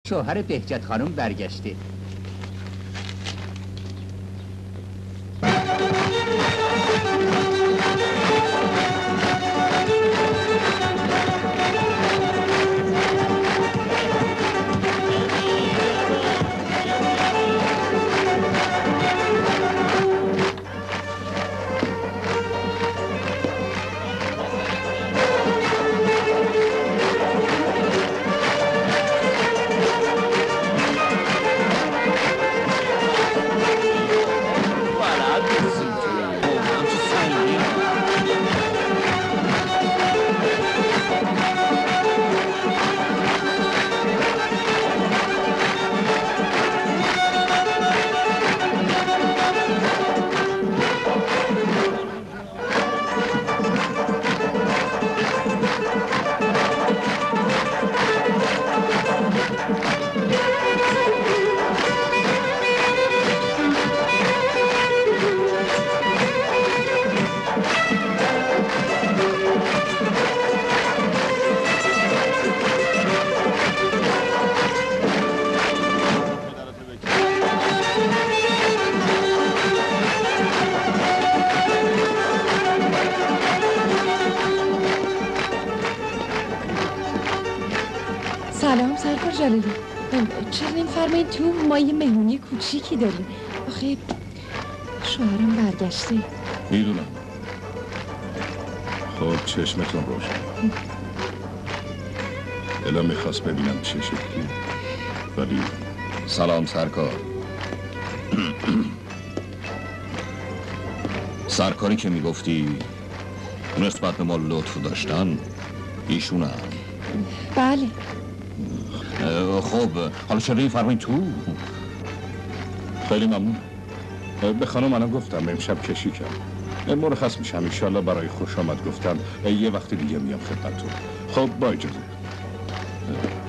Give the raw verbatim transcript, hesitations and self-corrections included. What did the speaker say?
شوهر بهجت خانم برگشته. سلام سرکار جلالی. چرا نمی‌فرمایید تو؟ ما یه مهمونی کوچیکی داریم. آخه شوهرم برگشته. میدونم. خب چشمتون روشن. دلم میخواست ببینم چه شکلی، ولی سلام سرکار. سرکاری که میگفتی نسبت به ما لطف داشتن ایشون هم. بله. خب حالا چرا فرمایید تو؟ خیلی ممنون. به خانم الان گفتم امشب کشی کرد. مرخص میشم انشالله. برای خوش آمد گفتم یه وقت دیگه میام خدمتتون. خب با اجازه.